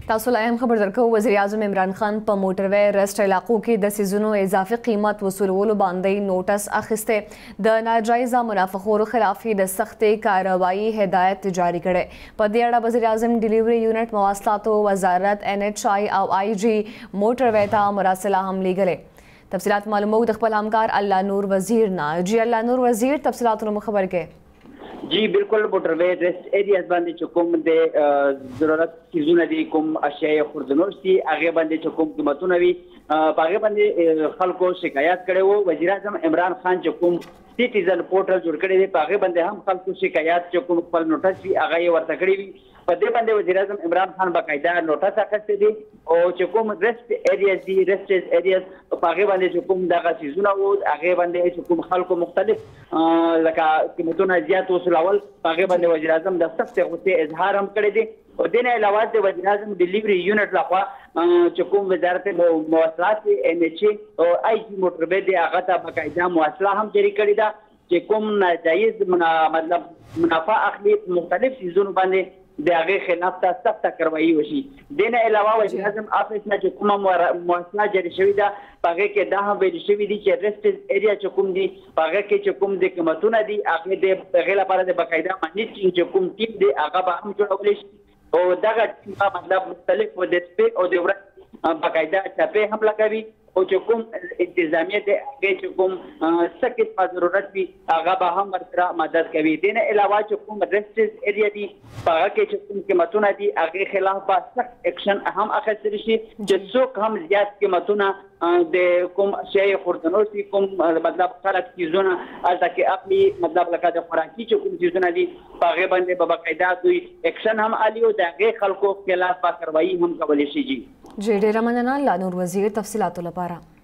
تاسو لا هم خبر درکو وزیر اعظم عمران خان په موټروي رست علاقو کې د سیزونو اضافي قیمت وصولولو باندې نوټس اخیسته د ناجایزه منافخورو خلاف د سختې کاروایی هدایت جاری کړي. په دې اړه وزیر اعظم ډیلیوري یونټ مواصلاتو وزارت NHI او IG موټروي ته مراسله هم لیږلې. تفصیلات معلومو د خپل همکار الله نور وزیر نه. جی الله نور وزیر تفصیلاتونو خبر کې. جی بالکل موټروي ریسټ ایریاز باندې چې کوم د ضرورت چیزونه دي کوم اشیاء خوردنوش دي هغه باندې چې کوم قیمتونه وي په هغه باندې خلکو شکایات کړي وو. وزیر اعظم عمران خان چې کوم سیټزن پورټل جوړ کړی دی په هغه باندې هم خلکو شکایات چې کوم خپل نوټس وي هغه یې ورته کړی وي. په دې باندې وزیر اعظم عمران خان باقاعده نوټس اخیستی دی او چې کوم ریسټ ایریاز دي ریسټ ایریاز په هغه باندې چې کوم دغه سیزونه وو هغه باندې چې کوم خلکو مختلف لکه قیمتونه زیات وصولول په هغه باندې وزیر اعظم د سخت غوسې اظهار هم کړی دی. او دین علاوه د وزیر اعظم ډیلیوري یونټ لخوا چې کوم وزارت مواصلات NHI او IG موټروي دی هغه ته باقاعده مواصله هم جاری کړې ده چې کوم ناجایز مطلب منافع اخلي مختلف سیزونو باندې د هغه خلاف ته سخت کاروایی وشي. دین علاوه وزیر اعظم افیس نه چې کومه مواصله جاری شوې ده په هغه کې دا هم ویل شوي دي چې ریسټ ایریا چې کوم دي په هغه کې چې کوم د قیمتونه دي هغه د هغې لپاره د باقاعده مانیټینګ چې کوم ټیم دی هغه به هم جوړولی شي او دغه ټیم به مطلب مختلف د شپې او د ورځې باقاعده چاپې هم لګوي او چې کوم انتظامیه دی هغې چې کوم څه قسمه ضرورت وي هغه به هم ورسره مدد کوي. دې نه علاوه چې کوم ریسټ ایریا دي په هغه کې چې کوم قیمتونه دي هغې خلاف به سخت اکشن هم اخیستلی شي چې څوک هم زیات قیمتونه د کوم شی خوردنوش دي کوم مطلب خلک چیزونه هلته کې اخلي مطلب لکه د خوراکي چې کوم چیزونه دي په هغې باندې به باقاعده دوی اکشن هم الي او د هغې خلکو خلاف به کاروایي هم کولی شي. جی ډېره مننه الله نور وزیر تفصیلاتو لپاره.